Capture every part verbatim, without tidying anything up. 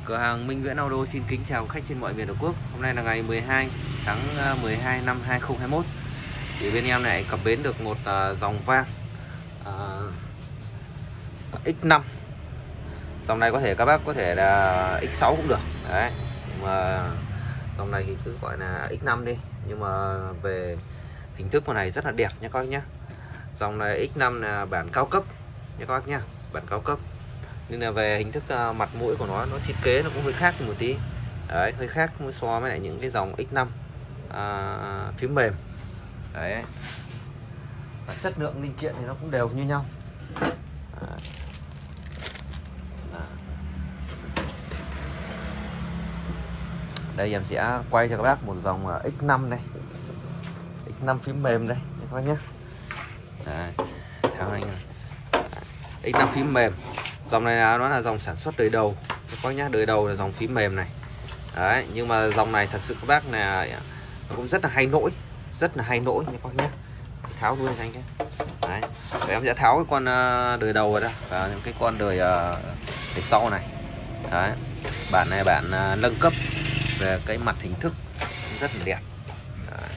Cửa hàng Minh Nguyễn Auto xin kính chào khách trên mọi miền Tổ quốc. Hôm nay là ngày mười hai tháng mười hai năm hai nghìn không trăm hai mươi mốt. Thì bên em lại cập bến được một uh, dòng vang uh, X năm. Dòng này có thể các bác có thể là X sáu cũng được. Đấy. Nhưng mà dòng này thì cứ gọi là X năm đi. Nhưng mà về hình thức của này rất là đẹp nha các bác nhé. Dòng này X năm là bản cao cấp nha các bác nhé, bản cao cấp. Nên là về hình thức uh, mặt mũi của nó nó thiết kế nó cũng hơi khác một tí. Đấy, hơi khác so với lại những cái dòng X năm uh, phím mềm. Đấy. Và chất lượng linh kiện thì nó cũng đều như nhau. Đấy. Đây em sẽ quay cho các bác một dòng X năm này, X năm phím mềm đây các bác nhé. Đấy. Theo anh X năm phím mềm. Dòng này là nó là dòng sản xuất đời đầu các bác nhá, đời đầu là dòng phím mềm này. Đấy, nhưng mà dòng này thật sự các bác là nó cũng rất là hay nỗi, rất là hay nỗi nha các bác nhé. Tháo luôn anh nhé. Đấy, để em sẽ tháo cái con đời đầu rồi đó và những cái con đời đời sau này. Đấy, bản này bản nâng cấp về cái mặt hình thức rất là đẹp. Đấy.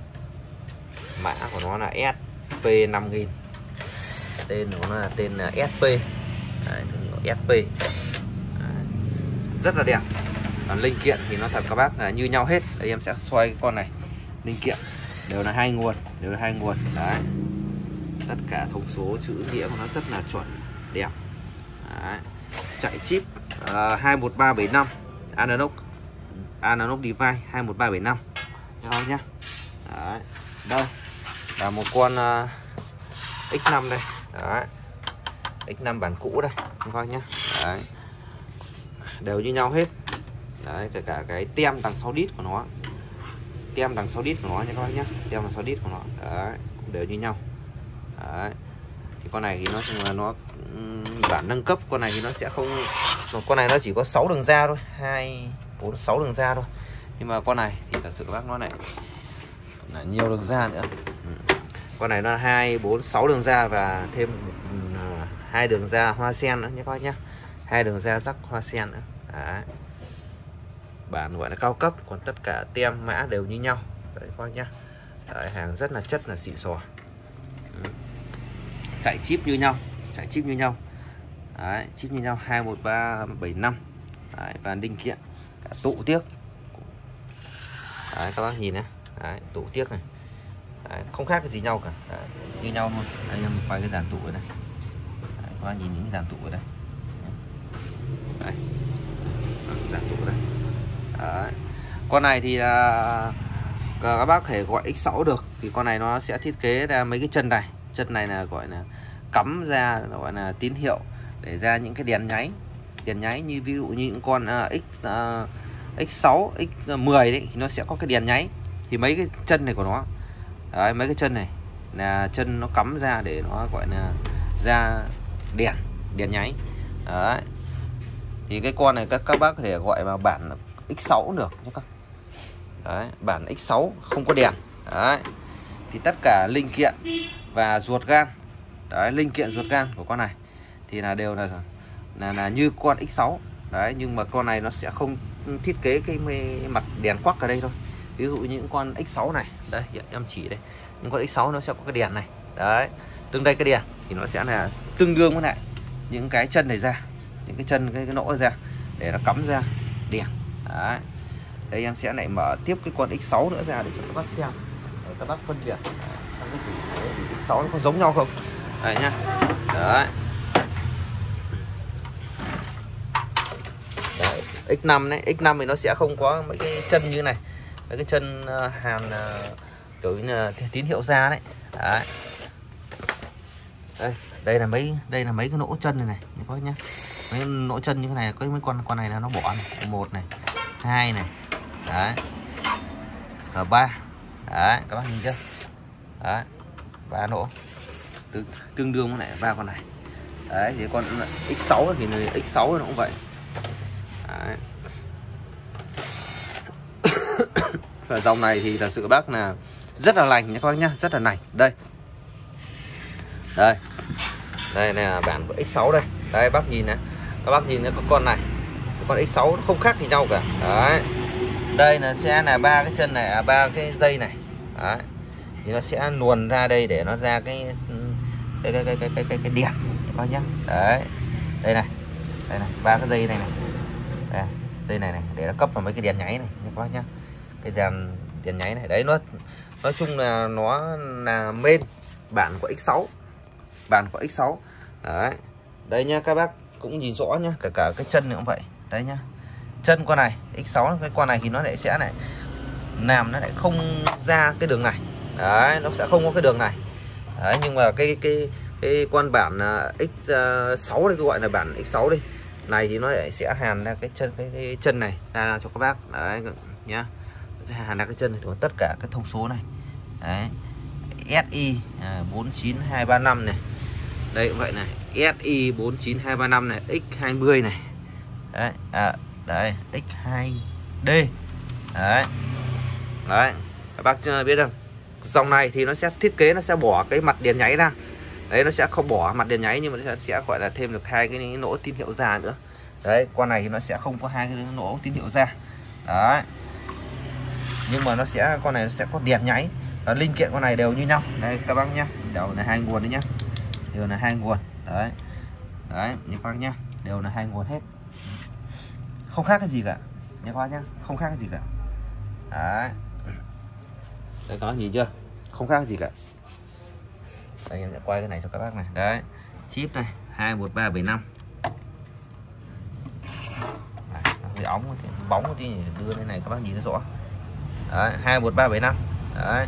Mã của nó là S P năm nghìn, tên của nó là tên là S P. Đấy, thương hiệu S P. Đấy. Rất là đẹp. Còn linh kiện thì nó thật các bác là như nhau hết. Đây em sẽ xoay cái con này. Linh kiện đều là hai nguồn, đều là hai nguồn. Đấy. Tất cả thông số chữ nghĩa của nó rất là chuẩn, đẹp. Đấy. Chạy chip uh, hai một ba bảy năm analog analog device hai một ba bảy năm nha nhá. Đấy. Đây là một con uh, X năm đây. Đấy. X năm bản cũ đây các bác nhé. Đấy. Đều như nhau hết. Đấy, kể cả cái tem đằng sau đít của nó, tem đằng sau đít của nó nha các bác nhé, tem đằng sau đít của nó. Đấy, cũng đều như nhau. Đấy. Thì con này thì nó là nó bản nâng cấp, con này thì nó sẽ không, con này nó chỉ có sáu đường ra thôi, hai bốn sáu đường ra thôi. Nhưng mà con này thì thật sự các bác nó lại là nhiều đường ra nữa. Ừ. Con này nó hai bốn sáu đường ra và thêm hai đường ra hoa sen nữa nhé các bác nhé, hai đường ra rắc hoa sen nữa. Đấy. Bản gọi là cao cấp, còn tất cả tem mã đều như nhau. Đấy các bác nhé. Đấy, hàng rất là chất là xịn sò. Ừ. Chạy chip như nhau, chạy chip như nhau. Đấy, chip như nhau hai một ba bảy năm. Đấy, và linh kiện cả tụ tiếc. Đấy các bác nhìn này. Đấy, tụ tiếc này. Đấy, không khác cái gì nhau cả. Đấy, như nhau luôn. Anh em quay cái dàn tụ ở đây. Đấy, các bác nhìn những cái dàn tụ ở đây. Đấy. Dàn tụ ở đây. Đấy. Con này thì là các bác có thể gọi X sáu được. Thì con này nó sẽ thiết kế ra mấy cái chân này. Chân này là gọi là cắm ra, gọi là tín hiệu để ra những cái đèn nháy. Đèn nháy như ví dụ như những con uh, X uh, X sáu, X mười đấy thì nó sẽ có cái đèn nháy. Thì mấy cái chân này của nó, đấy, mấy cái chân này là chân nó cắm ra để nó gọi là ra đèn, đèn nháy. Đấy. Thì cái con này các các bác có thể gọi vào bản X sáu được nhé các. Đấy, bản X sáu không có đèn. Đấy. Thì tất cả linh kiện và ruột gan, đấy, linh kiện ruột gan của con này thì là đều là là, là như con X sáu. Đấy, nhưng mà con này nó sẽ không thiết kế cái mặt đèn quắc ở đây thôi. Ví dụ những con X sáu này, đây em chỉ đây, những con X sáu nó sẽ có cái đèn này. Đấy, tương đây cái đèn thì nó sẽ là tương đương với lại những cái chân này ra, những cái chân cái, cái nỗ ra để nó cắm ra đèn. Đấy. Đây em sẽ lại mở tiếp cái con X sáu nữa ra để cho các bác xem, để các bác phân biệt X sáu nó có giống nhau không. Đây nhá. Đấy. Đấy, X năm đấy, X năm thì nó sẽ không có mấy cái chân như này, mấy cái chân uh, hàn uh, kiểu như là tín hiệu ra đấy. Đấy. Đây, đây là mấy đây là mấy cái nỗ chân này này, các bác nhá. Mấy nỗ chân như thế này, có mấy con con này là nó bỏ này, một này, hai này. Đấy. Ở ba. Đấy, các bác nhìn chưa? Đấy. Ba nỗ. Tương, tương đương với lại ba con này. Đấy, thì con X sáu thì X sáu nó cũng vậy. Đấy. Và dòng này thì thật sự các bác là rất là lành nha các bác nhá, rất là lành. Đây. Đây. Đây này là bản của X sáu đây. Đây bác nhìn này. Các bác nhìn cái con này. con ích sáu nó không khác gì nhau cả. Đấy, đây là sẽ là ba cái chân này, ba cái dây này. Đấy, thì nó sẽ luồn ra đây để nó ra cái cái cái cái cái cái cái, cái đèn các bác nhá. Đấy, đây này, đây này, ba cái dây này này, đây, dây này này để nó cấp vào mấy cái đèn nháy này các bác nhá. Cái dàn đèn nháy này đấy, nó nói chung là nó là main bản của ích sáu, bản của ích sáu. Đấy, đây nhá, các bác cũng nhìn rõ nhá, cả cả cái chân nữa cũng vậy. Đấy nhá, chân con này ích sáu, cái con này thì nó lại sẽ lại làm nó lại không ra cái đường này. Đấy, nó sẽ không có cái đường này. Đấy, nhưng mà cái cái cái con bản ích sáu đây, cứ gọi là bản ích sáu đi này, thì nó lại sẽ hàn ra cái chân cái, cái chân này ra cho các bác. Đấy nhá, sẽ hàn ra cái chân này của tất cả cái thông số này. Đấy, ét i bốn chín hai ba năm này, đây cũng vậy này, ét i bốn chín hai ba năm này, ích hai mươi này. Đấy, à, đấy, ích hai đê. Đấy, đấy, các bác chưa biết không? Dòng này thì nó sẽ thiết kế nó sẽ bỏ cái mặt đèn nháy ra. Đấy, nó sẽ không bỏ mặt đèn nháy, nhưng mà nó sẽ, sẽ gọi là thêm được hai cái nỗ tín hiệu ra nữa. Đấy, con này thì nó sẽ không có hai cái nỗ tín hiệu ra. Đấy, nhưng mà nó sẽ, con này nó sẽ có đèn nháy. Và linh kiện con này đều như nhau. Đây các bác nhá, đều là hai nguồn đấy nhá, đều là hai nguồn. Đấy, đấy như các bác nhá, đều là hai nguồn hết, không khác cái gì cả nha các bác nhá, không khác cái gì cả. Đấy, đấy các bác nhìn chưa, không khác cái gì cả. Đây em sẽ quay cái này cho các bác này. Đấy, chip này hai một ba bảy năm. Hơi óng bóng thì đưa lên này các bác nhìn nó rõ. Đấy, hai một ba bảy năm. Đấy,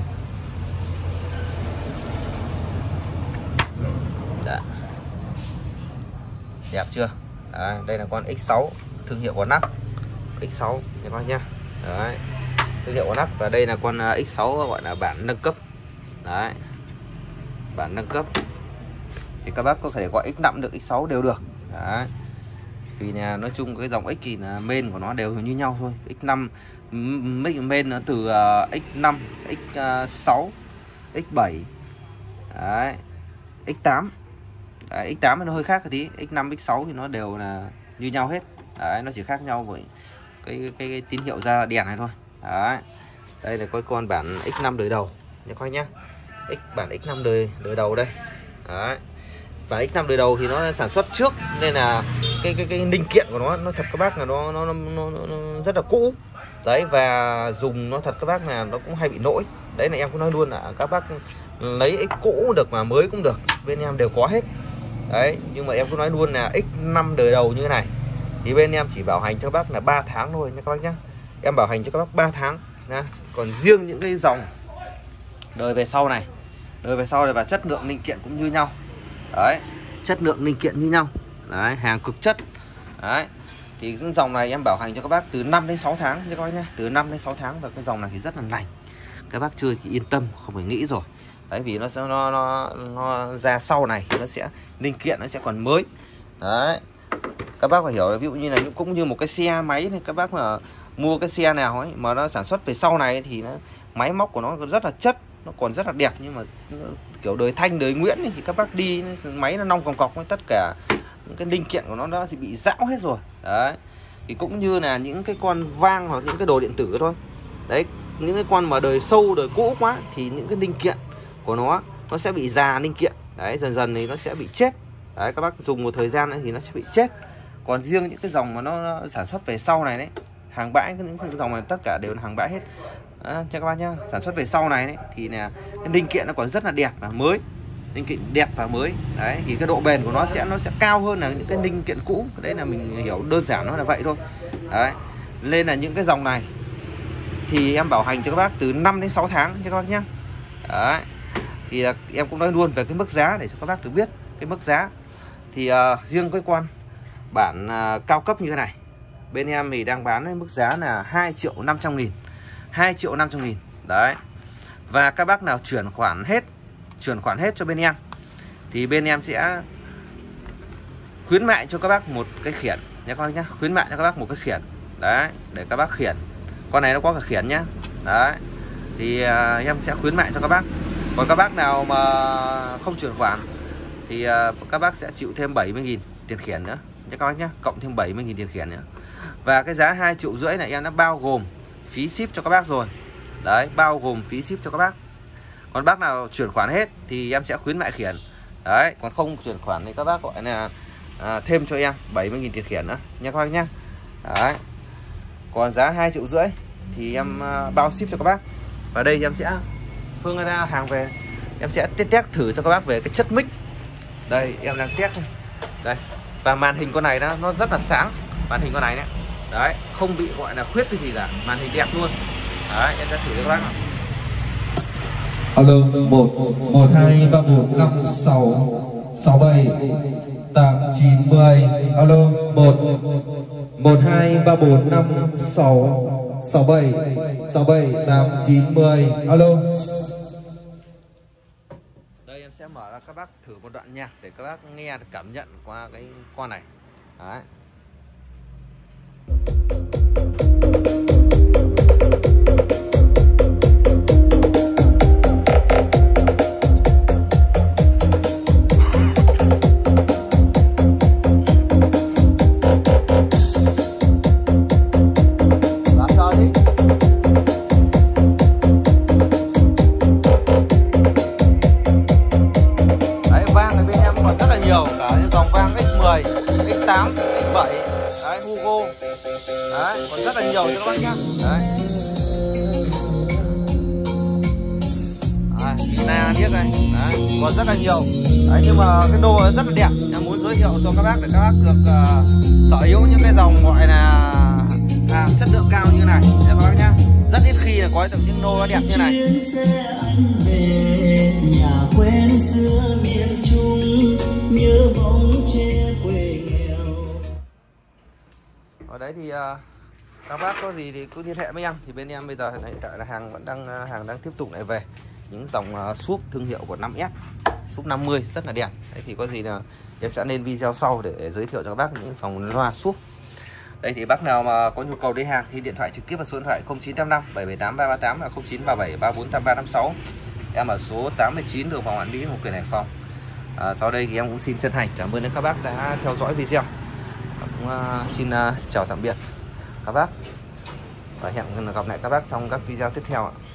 đã đẹp chưa. Đấy, đây là con ích sáu, thương hiệu của nắp ích sáu nha các bác nhá. Đấy, thương hiệu của nắp. Và đây là con ích sáu gọi là bản nâng cấp. Đấy, bản nâng cấp thì các bác có thể gọi ích năm được, ích sáu đều được. Đấy, vì là nói chung cái dòng X thì là main của nó đều như nhau thôi. ích năm main nó từ uh, ích năm, ích sáu, ích bảy, đấy, ích tám. Đấy, ích tám nó hơi khác một tí, ích năm, ích sáu thì nó đều là như nhau hết. Đấy, nó chỉ khác nhau với cái, cái, cái, cái tín hiệu ra đèn này thôi. Đấy, đây là cái con bản ích năm đời đầu nha các nhá. X bản ích năm đời đời đầu đây. Đấy, bản ích năm đời đầu thì nó sản xuất trước nên là cái cái cái linh kiện của nó nó thật các bác là nó nó, nó, nó, nó rất là cũ. Đấy, và dùng nó thật các bác là nó cũng hay bị lỗi. Đấy là em cũng nói luôn là các bác lấy ích cũ cũng được mà mới cũng được, bên em đều có hết. Đấy, nhưng mà em cũng nói luôn là ích năm đời đầu như thế này thì bên em chỉ bảo hành cho các bác là ba tháng thôi nha các bác nhá. Em bảo hành cho các bác ba tháng nha. Còn riêng những cái dòng đời về sau này, đời về sau này và chất lượng linh kiện cũng như nhau. Đấy, chất lượng linh kiện như nhau. Đấy, hàng cực chất. Đấy, thì cái dòng này em bảo hành cho các bác từ năm đến sáu tháng nha các bác nhá, từ năm đến sáu tháng. Và cái dòng này thì rất là lành, các bác chơi thì yên tâm, không phải nghĩ rồi. Đấy, vì nó sẽ nó nó nó ra sau này thì nó sẽ linh kiện nó sẽ còn mới. Đấy, các bác phải hiểu, ví dụ như là cũng như một cái xe máy này, các bác mà mua cái xe nào ấy mà nó sản xuất về sau này thì nó máy móc của nó rất là chất, nó còn rất là đẹp, nhưng mà kiểu đời Thanh đời Nguyễn ấy, thì các bác đi máy nó nong còng cọc với tất cả những cái linh kiện của nó đã bị rão hết rồi. Đấy, thì cũng như là những cái con vang hoặc những cái đồ điện tử thôi. Đấy, những cái con mà đời sâu đời cũ quá thì những cái linh kiện của nó nó sẽ bị già linh kiện. Đấy, dần dần thì nó sẽ bị chết. Đấy, các bác dùng một thời gian nữa thì nó sẽ bị chết. Còn riêng những cái dòng mà nó, nó sản xuất về sau này đấy, hàng bãi, những cái dòng này tất cả đều là hàng bãi hết. Đó, cho các bác nhá, sản xuất về sau này đấy, thì là cái linh kiện nó còn rất là đẹp và mới, linh kiện đẹp và mới. Đấy, thì cái độ bền của nó sẽ nó sẽ cao hơn là những cái linh kiện cũ. Đấy là mình hiểu đơn giản nó là vậy thôi. Đấy, nên là những cái dòng này thì em bảo hành cho các bác từ năm đến sáu tháng cho các bác nhá. Đấy, thì uh, em cũng nói luôn về cái mức giá để cho các bác được biết cái mức giá. Thì uh, riêng cái con bản uh, cao cấp như thế này, bên em thì đang bán với mức giá là hai triệu năm trăm nghìn, hai triệu năm trăm nghìn. Đấy, và các bác nào chuyển khoản hết, chuyển khoản hết cho bên em thì bên em sẽ khuyến mại cho các bác một cái khiển nha các bác nhá, khuyến mại cho các bác một cái khiển. Đấy, để các bác khiển. Con này nó có cả khiển nhá. Đấy, thì uh, em sẽ khuyến mại cho các bác. Còn các bác nào mà không chuyển khoản thì uh, các bác sẽ chịu thêm bảy mươi nghìn tiền khiển nữa nha các bác nhá, cộng thêm bảy mươi nghìn tiền khiển nữa. Và cái giá hai triệu rưỡi này em đã bao gồm phí ship cho các bác rồi. Đấy, bao gồm phí ship cho các bác. Còn bác nào chuyển khoản hết thì em sẽ khuyến mại khiển. Đấy, còn không chuyển khoản thì các bác gọi là à, thêm cho em bảy mươi nghìn tiền khiển nữa nha các bác nhá. Đấy. Còn giá hai triệu rưỡi thì em à, bao ship cho các bác. Và đây em sẽ Phương ra hàng về, em sẽ test test thử cho các bác về cái chất mic. Đây em đang test đây. Đây. Và màn hình con này nó nó rất là sáng, màn hình con này đấy. Đấy, không bị gọi là khuyết cái gì cả, màn hình đẹp luôn. Đấy, em sẽ thử cho các bác nào. Alo, một một hai ba bốn năm sáu sáu bảy tám chín mười. Alo, một một hai ba bốn năm sáu sáu bảy sáu bảy tám chín mười. Alo. Đây em sẽ mở ra các bác thử một đoạn nhạc để các bác nghe được cảm nhận qua cái con này. Đấy. Nhiều cả những dòng vang ích mười, ích tám, ích bảy, đấy, Hugo. Đấy, còn rất là nhiều cho các bác nhá. Đấy. Đấy, China biết này. Đấy, còn rất là nhiều. Đấy, nhưng mà cái đồ rất là đẹp. Em muốn giới thiệu cho các bác để các bác được uh, sở hữu những cái dòng gọi là hàng chất lượng cao như này nha các bác nhá. Rất ít khi là có được những đồ đẹp như này. Nhà quen xưa miền Trung, nhớ bóng tre quê nghèo. Ở đấy thì uh, các bác có gì thì cứ liên hệ với em. Thì bên em bây giờ hiện tại là hàng vẫn đang uh, hàng đang tiếp tục lại về những dòng uh, súp thương hiệu của năm S, súp năm mươi rất là đẹp. Đấy thì có gì là em sẽ lên video sau để giới thiệu cho các bác những dòng loa súp. Đây thì bác nào mà có nhu cầu lấy hàng thì điện thoại trực tiếp vào số điện thoại không chín tám năm bảy bảy tám ba ba tám và không chín ba bảy ba bốn tám ba năm sáu. Em ở số tám mươi chín đường Hoàng Hoàn Mỹ, Ngô Quyền, Hải Phòng. À, sau đây thì em cũng xin chân thành cảm ơn các bác đã theo dõi video. Cũng uh, xin uh, chào tạm biệt các bác và hẹn gặp lại các bác trong các video tiếp theo ạ.